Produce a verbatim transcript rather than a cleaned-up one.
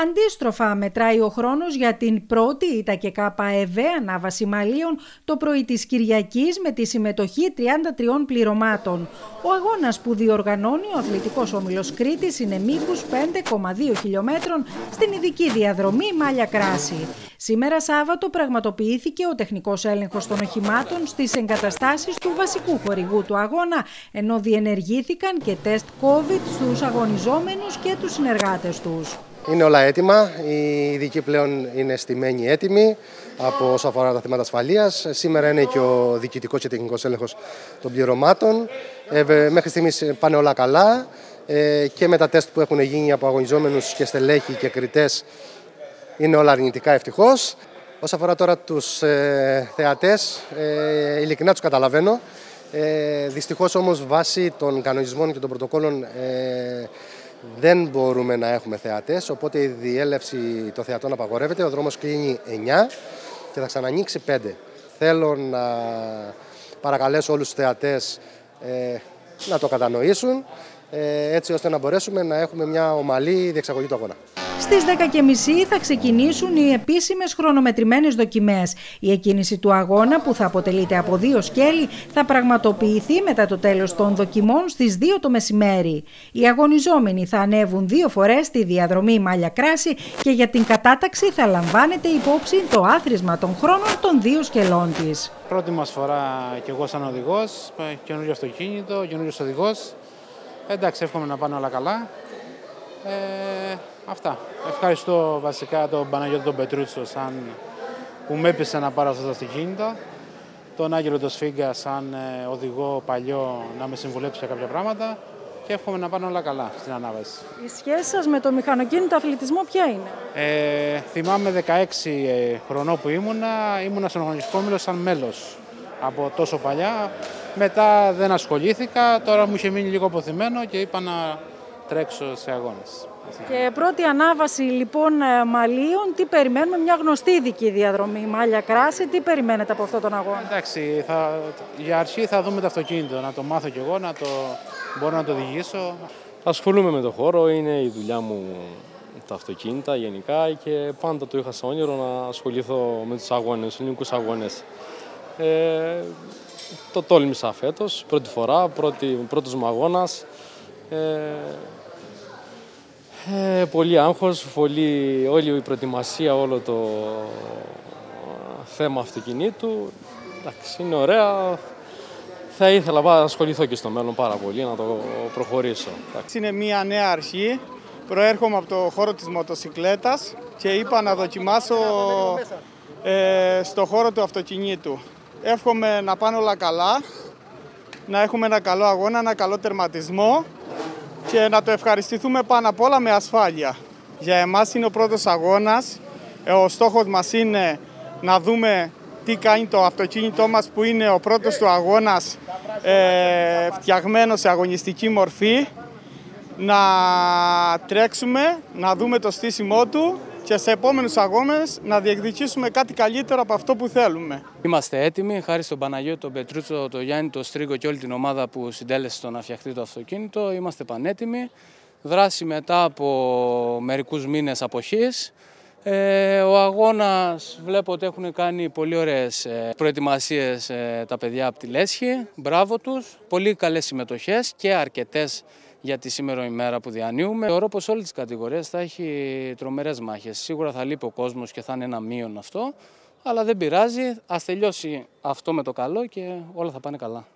Αντίστροφα, μετράει ο χρόνος για την πρώτη ΙΤΑ και ΚΑΠΑ-ΕΒ ανάβαση μαλλίων το πρωί της Κυριακής με τη συμμετοχή τριάντα τριών πληρωμάτων. Ο αγώνας που διοργανώνει ο Αθλητικός Όμιλος Κρήτης είναι μήκους πέντε κόμμα δύο χιλιομέτρων στην ειδική διαδρομή Μάλια-Κράση. Σήμερα Σάββατο πραγματοποιήθηκε ο τεχνικός έλεγχος των οχημάτων στις εγκαταστάσεις του βασικού χορηγού του αγώνα, ενώ διενεργήθηκαν και τεστ COVID στους αγωνιζόμενους και τους συνεργάτες τους. Είναι όλα έτοιμα, η ειδική πλέον είναι στημένη έτοιμη από όσο αφορά τα θέματα ασφαλείας. Σήμερα είναι και ο διοικητικός και τεχνικός έλεγχος των πληρωμάτων. Ε, μέχρι στιγμής πάνε όλα καλά ε, και με τα τεστ που έχουν γίνει από αγωνιζόμενους και στελέχη και κριτές είναι όλα αρνητικά, ευτυχώς. Όσον αφορά τώρα τους ε, θεατές, ε, ειλικρινά τους καταλαβαίνω. Ε, δυστυχώς όμως βάσει των κανονισμών και των πρωτοκόλων ε, δεν μπορούμε να έχουμε θεατές, οπότε η διέλευση των θεατών απαγορεύεται. Ο δρόμος κλείνει εννιά και θα ξανανοίξει πέντε. Θέλω να παρακαλέσω όλους τους θεατές ε, να το κατανοήσουν, ε, έτσι ώστε να μπορέσουμε να έχουμε μια ομαλή διεξαγωγή του αγώνα. Στις δέκα και μισή θα ξεκινήσουν οι επίσημες χρονομετρημένες δοκιμές. Η εκκίνηση του αγώνα, που θα αποτελείται από δύο σκέλη, θα πραγματοποιηθεί μετά το τέλος των δοκιμών στις δύο το μεσημέρι. Οι αγωνιζόμενοι θα ανέβουν δύο φορές στη διαδρομή Μάλια-Κράση και για την κατάταξη θα λαμβάνεται υπόψη το άθροισμα των χρόνων των δύο σκελών της. Πρώτη μας φορά κι εγώ σαν οδηγός, καινούριο αυτοκίνητο, καινούριος οδηγός. Εντάξει, εύχομαι να πάνε όλα καλά. Ε, αυτά. Ευχαριστώ βασικά τον Παναγιώτη τον Πετρούτσο σαν που με έπεισε να πάρω αυτό το αυτοκίνητο, τον Άγγελο τον Σφίγγα σαν ε, οδηγό παλιό να με συμβουλέψει για κάποια πράγματα και εύχομαι να πάνε όλα καλά στην ανάβαση. Η σχέση σας με το μηχανοκίνητο αθλητισμό ποια είναι? Ε, θυμάμαι δεκαέξι χρονών που ήμουνα, ήμουνα στον αγωνιστικό όμιλο σαν μέλος από τόσο παλιά. Μετά δεν ασχολήθηκα, τώρα μου είχε μείνει λίγο αποθυμένο και είπα να τρέξω σε αγώνες. Και πρώτη ανάβαση λοιπόν μαλλίων, τι περιμένουμε, μια γνωστή ειδική διαδρομή Μάλια-Κράση, τι περιμένετε από αυτόν τον αγώνα? Εντάξει, θα, για αρχή θα δούμε το αυτοκίνητο, να το μάθω κι εγώ, να το μπορώ να το οδηγήσω. Ασχολούμαι με το χώρο, είναι η δουλειά μου τα αυτοκίνητα γενικά και πάντα το είχα σαν όνειρο να ασχοληθώ με τους αγώνες, τους ελληνικούς αγώνες. Ε, το τόλμησα φέτος, πρώτη φορά, πρώτη, πρώτος μου αγώνας. Ε, ε, πολύ άγχος, πολύ, όλη η προετοιμασία, όλο το θέμα αυτοκινήτου. Εντάξει, είναι ωραία. Θα ήθελα να ασχοληθώ και στο μέλλον πάρα πολύ, να το προχωρήσω. Είναι μια νέα αρχή. Προέρχομαι από το χώρο της μοτοσικλέτας και είπα να δοκιμάσω ε, στο χώρο του αυτοκινήτου. Εύχομαι να πάνε όλα καλά, να έχουμε ένα καλό αγώνα, ένα καλό τερματισμό και να το ευχαριστηθούμε πάνω απ' όλα με ασφάλεια. Για εμάς είναι ο πρώτος αγώνας. Ο στόχος μας είναι να δούμε τι κάνει το αυτοκίνητό μας που είναι ο πρώτος του αγώνας ε, φτιαγμένο σε αγωνιστική μορφή. Να τρέξουμε, να δούμε το στήσιμό του και σε επόμενους αγώνες να διεκδικήσουμε κάτι καλύτερο από αυτό που θέλουμε. Είμαστε έτοιμοι, χάρη στον Παναγιώτη, τον Πετρούτσο, τον Γιάννη, τον Στρίγκο και όλη την ομάδα που συντέλεσε στο να φτιαχτεί το αυτοκίνητο. Είμαστε πανέτοιμοι. Δράση μετά από μερικούς μήνες αποχής. Ε, ο αγώνας βλέπω ότι έχουν κάνει πολύ ωραίες ε, προετοιμασίες ε, τα παιδιά από τη Λέσχη. Μπράβο τους. Πολύ καλές συμμετοχές και αρκετές για τη σήμερα ημέρα που διανύουμε. Θεωρώ πως όλες τις κατηγορίες θα έχει τρομερές μάχες. Σίγουρα θα λείπει ο κόσμος και θα είναι ένα μείον αυτό, αλλά δεν πειράζει. Ας τελειώσει αυτό με το καλό και όλα θα πάνε καλά.